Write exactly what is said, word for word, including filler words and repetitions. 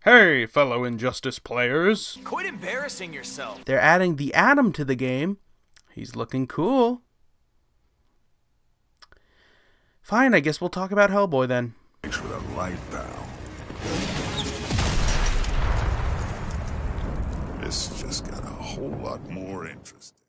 Hey, fellow Injustice players. Quit embarrassing yourself. They're adding the Atom to the game. He's looking cool. Fine, I guess we'll talk about Hellboy then. With a light down. This just got a whole lot more interesting.